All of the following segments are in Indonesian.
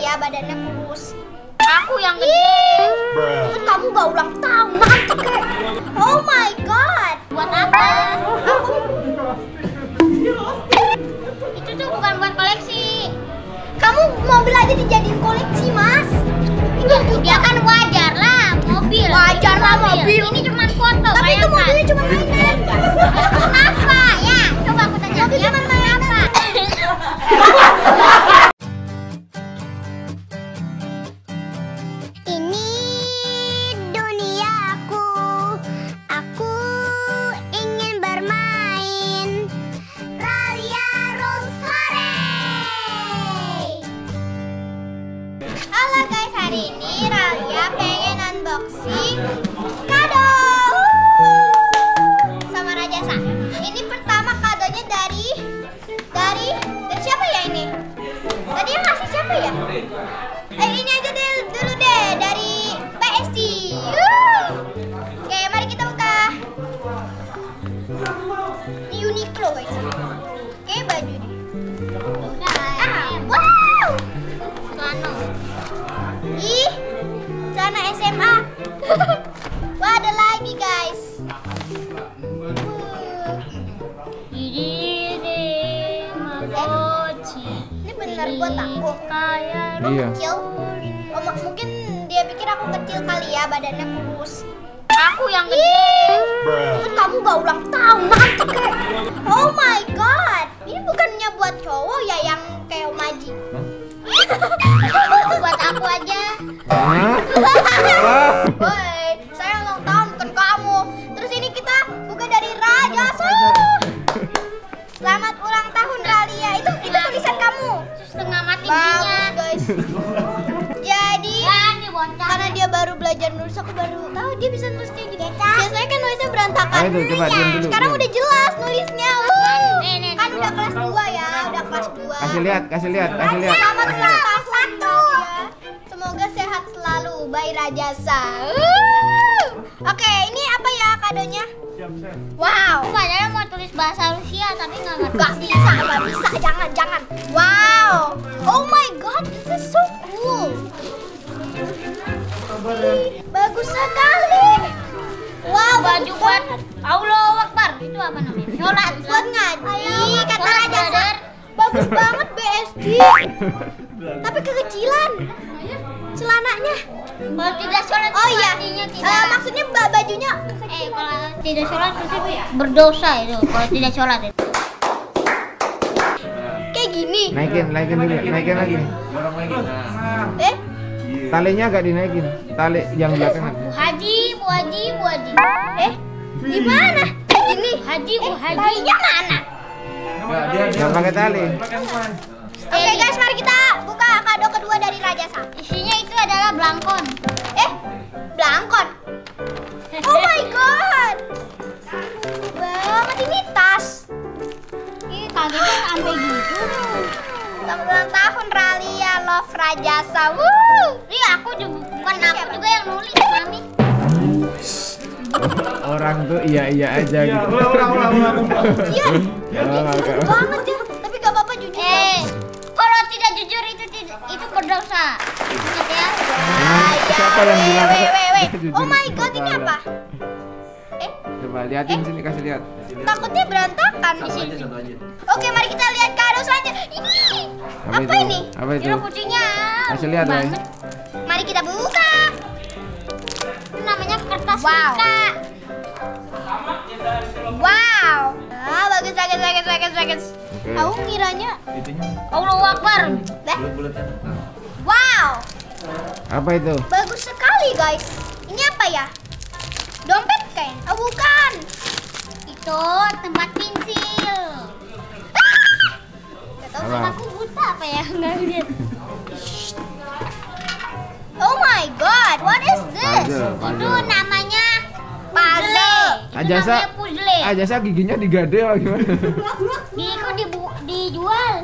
ya, badannya kurus. Aku yang gede. Kan kamu gak ulang tahun, nanti kayak. Oh my god. Buat apa? Aku Itu tuh bukan buat koleksi. kamu mobil aja dijadiin koleksi, Mas. Itu Dia kan wajar lah, mobil. Wajar lah, mobil. Ini cuma foto. tapi itu bayangkan. mobilnya cuma mainan. Apa? Ya, coba aku tanya. Mobil Ya, cuma mainan. Ini duniaku, aku ingin bermain. Ralia Rosare. Halo guys, hari ini Ralia pengen unboxing kado sama Rajasa. Ini pertama kadonya dari siapa ya ini? Tadi yang ngasih siapa ya? Ini aja dulu deh dari PSD. Oke, mari kita buka. Ini Uniqlo guys. Oke, baju nih. Wow. Celana. Ih, celana SMA. Wah, ada lagi guys. Ini benar buat aku. Iya. Kecil. Oh, mungkin dia pikir aku kecil kali ya, badannya kurus. Aku yang gede. Kan kamu gak ulang tahun, nanti kayak. Oh my god. Ini bukannya buat cowok ya yang kayak Omaji. Buat aku aja. Woi, saya ulang tahun bukan kamu. Terus ini kita buka dari Rajasa. Selamat ulang tahun Ralia. Itu tulisan kamu. Setengah mati Bagus giginya. guys. Jadi Ini bocah. karena dia baru belajar nulis, aku baru tahu dia bisa nulis kayak gini. Biasanya kan nulisnya berantakan. Ayo tuh, coba diam dulu. Sekarang udah jelas nulisnya. Nih, Kan udah kelas 2 ya, udah kelas 2. Kasih lihat, kasih lihat, kasih lihat. Selamat ulang tahun Ralia. Semoga sehat selalu, Bay Rajasa. Oke, ini apa ya kadonya? Wow. Padahal mau tulis bahasa Rusia tapi nggak ngerti. Gak bisa, jangan. Wow. Oh my god, this is so cool. Bagus sekali. Wow, Baju bagus buat banget. Allahu Akbar. Itu apa namanya? Sholat. Buat ngaji, kata Sholat, Rajasa. brother. Bagus banget BSD. Tapi kekecilan celananya. Kalau tidak sholat, Oh iya, artinya tidak. maksudnya bajunya Kalau tidak sholat itu berdosa itu. Kalau tidak sholat itu. kayak gini. Naikin dulu, naikin lagi. Eh, Talinya agak dinaikin, tali yang belakangan. Bu Haji. Gimana? Kayak gini. Haji, Bu Haji. Talinya mana? Jangan pakai tali. Oke guys, mari kita buka kado kedua dari Rajasa. Isinya itu adalah belangkon. Belangkon. Oh my god. Banget ini tas. Ih, kagetnya sampai gitu. Selamat ulang tahun Ralia Love Rajasa. Woo. Ih, aku juga bukan aku juga yang nulis, Mami. Orang tuh iya aja gitu. Iya. Oh, oke. Banget ya. Tapi gak apa-apa jujur. Kalau tidak jujur itu berdosa. Ingat ya. Siapa yang bilang? Wait. Jujur. Oh my god, ini apa? Coba liatin sini, kasih lihat. Takutnya berantakan di sini. Oke, mari kita lihat kado selanjutnya. Ini apa ini? Apa itu? Ini kucingnya. Kasih lihat, Bay. banget. Mari kita buka. Itu namanya kertas Wow. nikah. Wow. Bagus. Oke. Aku ngiranya. Allahu Akbar. Lah. Wow. Apa itu? Bagus sekali, guys. Ini apa ya? Dompet kayak? Oh, bukan. Itu tempat pensil. Gak tahu. Apa? Aku buta apa ya? Enggak lihat. Oh my god, what is this? Itu namanya Puzzle. Ajasa, Namanya puzzle. Ajasa giginya digade apa gimana? Gigiku dijual.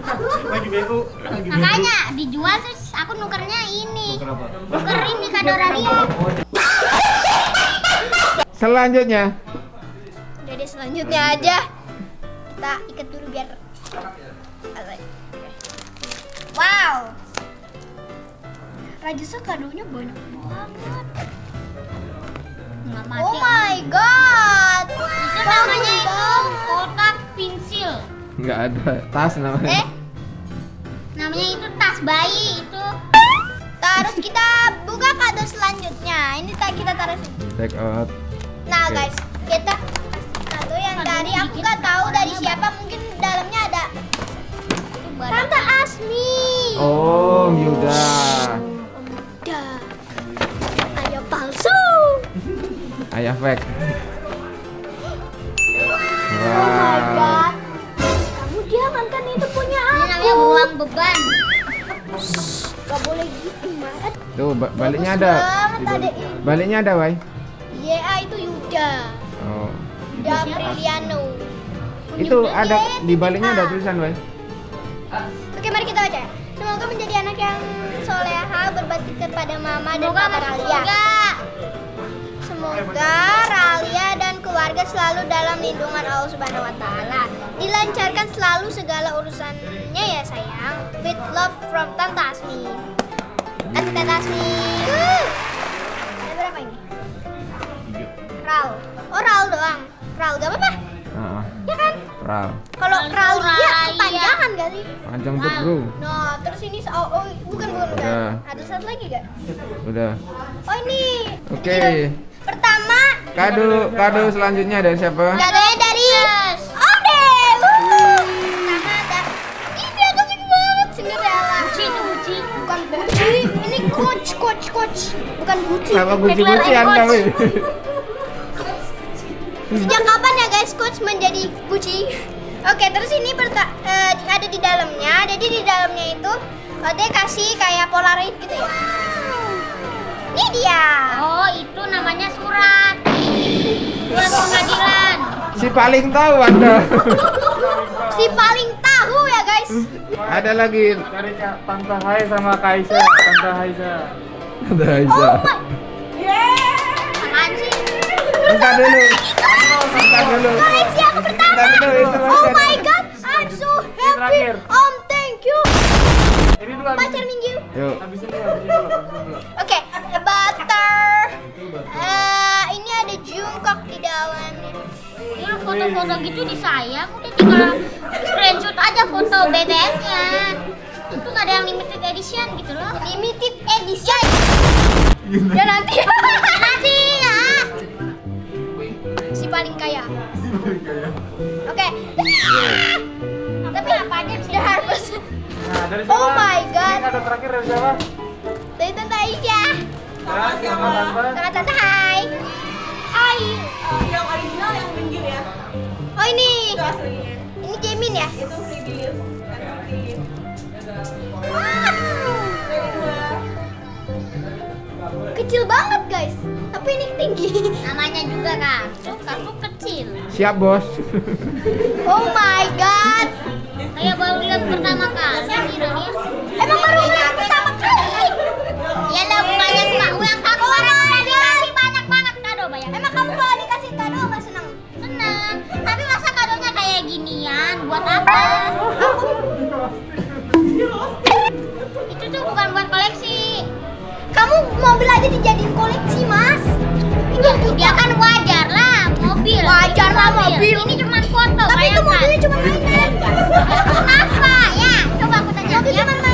Makanya dijual terus aku nukernya ini. Nuker ini kado Ralia. Selanjutnya. Udah deh, selanjutnya aja. Kita ikat dulu biar. Wow. Raja kadonya banyak banget. Nggak mati. Oh my god. Itu namanya itu kotak pensil. Nggak ada. Tas namanya. Namanya itu tas bayi itu. Terus kita buka kado selanjutnya. Ini kita taruh sini. Take out. Nah Oke. guys, kita kasih kado yang dari aku nggak tahu dari siapa. Mungkin dalamnya ada Tante Asmi. Oh, Yuda. Udah. Ayah palsu. Ayah fake. Oh my Wow. god. Kamu jangan kan itu punya Ini aku. namanya buang beban. Gak boleh gitu, Mat. Tuh baliknya Bagus ada. banget adek ini. Baliknya ada, Wai. YA itu Yuda. Oh. Yuda Briliano. Itu ada di baliknya ada tulisan, Wai. Oke, mari kita baca. Semoga menjadi anak yang soleha, berbakti kepada mama dan Semoga papa masuk Ralia. surga. Semoga Ralia dan keluarga selalu dalam lindungan Allah Subhanahu wa taala. Dilancarkan selalu segala urusannya ya sayang. With love from Tante Asmi. Kasih Tante Asmi. Ada berapa ini? Raul. Oh, Raul doang. Raul gak apa-apa. Heeh. Ya kan? Ral. Kalau Ralia Ralia. kepanjangan gak sih? Panjang tuh, Bro. Nah, terus ini bukan Udah. kan? Ada satu lagi gak? Udah. Oh, ini. Oke. Pertama, Kado selanjutnya dari siapa? kadonya dari Ode. Pertama ada ini aku suka banget Cinderella. Gucci itu Gucci. Bukan Gucci, ini coach. Bukan Gucci. Sama Gucci Declare Anda, Coach. weh. Sejak kapan ya guys coach menjadi Gucci? Oke, terus ini ada di dalamnya. Jadi di dalamnya itu Ode kasih kayak Polaroid gitu ya. Ini dia. Oh, itu namanya surat. Surat pengadilan. Si paling tahu Anda. Si paling tahu ya guys. Ada lagi. Dari Tante Hai sama Kaisa, Tante Haisa. Ada Aiza. Oh my. Apaan sih? Bentar dulu. Bentar dulu. Koleksi aku pertama. Bentar dulu, itu Oh masih my ada. god, I'm so happy. terakhir. Thank you. Ini dulu habis Pacar minggu. Yuk. habisin dulu. Oke, butter. Ini ada Jungkook di dalamnya. Ini foto-foto gitu di saya, udah tinggal screenshot aja foto BTS-nya. Itu nggak ada yang limited edition gitu loh. Limited edition. Ya nanti. Nanti ya. Si paling kaya. Oke. Tapi apa aja sudah harus. Nah, dari siapa? Oh my god. Ini kado terakhir dari siapa? Dari Tante Aisyah. Ya, sama Tante. Sama Tante Hai. Hai. Yang original yang pinggir ya. Oh ini. Itu aslinya. Ini Jamin ya? Itu free gift. Kecil banget guys. Tapi ini tinggi. Namanya juga kartu kecil. Siap, Bos. Oh my god. Kayak baru lihat pertama kali Ralia. Emang baru lihat pertama kali. Ya lah banyak pak ulang tahun Oh orang my udah God. dikasih banyak banget kado bayang. Emang kamu kalau dikasih kado nggak senang? Seneng. Tapi masa kadonya kayak ginian? Buat apa? Itu tuh bukan buat koleksi. Kamu mobil aja dijadiin koleksi mas. Dia kan wajar lah mobil. Wajar lah mobil. Ini cuma foto. Tapi itu bayangkan. mobilnya cuma mainan. Kenapa ya? Coba aku tanya. Mobil Ya, cuma